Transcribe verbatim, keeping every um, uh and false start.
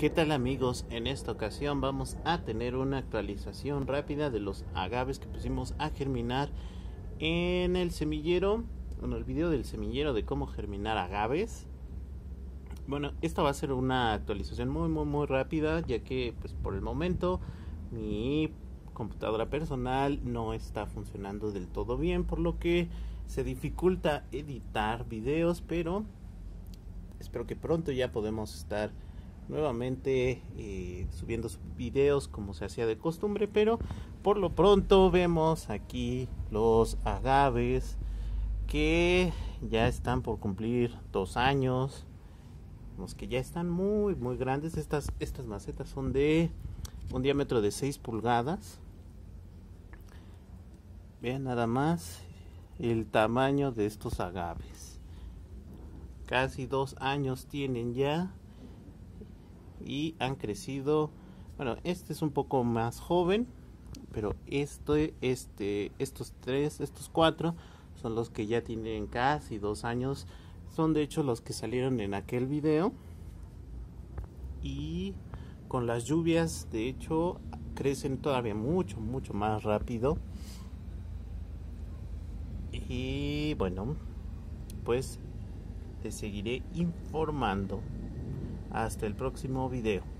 ¿Qué tal, amigos? En esta ocasión vamos a tener una actualización rápida de los agaves que pusimos a germinar en el semillero, en el video del semillero de cómo germinar agaves. Bueno, esta va a ser una actualización muy muy muy rápida, ya que pues por el momento mi computadora personal no está funcionando del todo bien, por lo que se dificulta editar videos, pero espero que pronto ya podemos estar nuevamente eh, subiendo videos como se hacía de costumbre. Pero por lo pronto vemos aquí los agaves que ya están por cumplir dos años, los que ya están muy muy grandes. Estas, estas macetas son de un diámetro de seis pulgadas. Vean nada más el tamaño de estos agaves. Casi dos años tienen ya y han crecido. Bueno, este es un poco más joven, pero este, este, estos tres, estos cuatro son los que ya tienen casi dos años. Son de hecho los que salieron en aquel video. Y con las lluvias, de hecho, crecen todavía mucho, mucho más rápido. Y bueno, pues te seguiré informando. Hasta el próximo video.